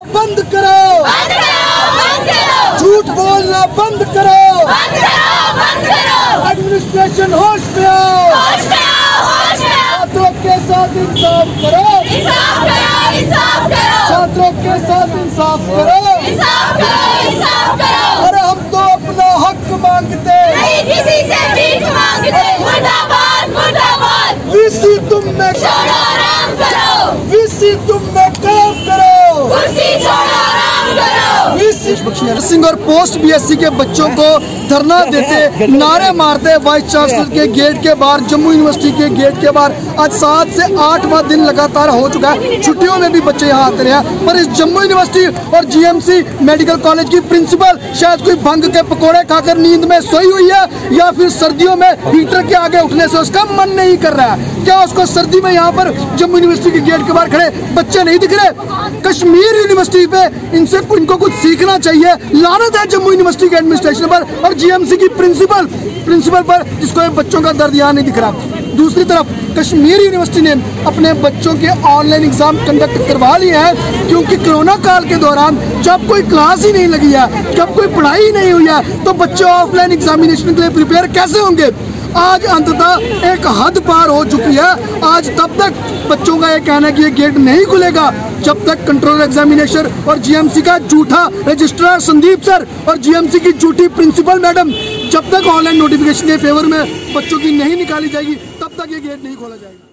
बंद करो, झूठ बोलना बंद करो, एडमिनिस्ट्रेशन होश में आओ, छात्रों के साथ इंसाफ करो, छात्रों के साथ इंसाफ करो। अरे हम तो अपना हक मांगते, किसी से भीख मांगते। मुर्दाबाद मुर्दाबाद। वीसी तुम में छोड़ो आराम करो, वीसी तुम में काम करो, कुर्सी छोड़ो आराम करो। सिंह और पोस्ट बीएससी के बच्चों को धरना देते, नारे मारते वाइस चांसलर के गेट के बाहर, जम्मू यूनिवर्सिटी के गेट के बाहर। आज 7 से 8वां दिन लगातार हो चुका है, छुट्टियों में भी बच्चे यहाँ आते रहे हैं। पर इस जम्मू यूनिवर्सिटी और जीएमसी मेडिकल कॉलेज की प्रिंसिपल शायद कोई भंग के पकौड़े खाकर नींद में सोई हुई है, या फिर सर्दियों में हीटर के आगे उठने से उसका मन नहीं कर रहा है। क्या उसको सर्दी में यहाँ पर जम्मू यूनिवर्सिटी के गेट के बाहर खड़े बच्चे नहीं दिख रहे? कश्मीर यूनिवर्सिटी पे इनको कुछ सीखना चाहिए। लानत है जम्मू यूनिवर्सिटी के एडमिनिस्ट्रेशन पर और जीएमसी की प्रिंसिपल पर, जिसको बच्चों का दर्द यहाँ नहीं दिख रहा। दूसरी तरफ कश्मीर यूनिवर्सिटी ने अपने बच्चों के ऑनलाइन एग्जाम कंडक्ट करवा लिए हैं, क्योंकि कोरोना काल के दौरान जब कोई क्लास ही नहीं लगी है, जब कोई पढ़ाई ही नहीं हुई है, तो बच्चे ऑफलाइन एग्जामिनेशन के लिए प्रिपेयर कैसे होंगे? आज अंततः एक हद पार हो चुकी है। आज तब तक बच्चों का ये कहना है कि ये गेट नहीं खुलेगा जब तक कंट्रोलर एग्जामिनेशन और जीएमसी का झूठा रजिस्ट्रार संदीप सर और जीएमसी की झूठी प्रिंसिपल मैडम जब तक ऑनलाइन नोटिफिकेशन के फेवर में बच्चों की नहीं निकाली जाएगी, तब तक ये गेट नहीं खोला जाएगा।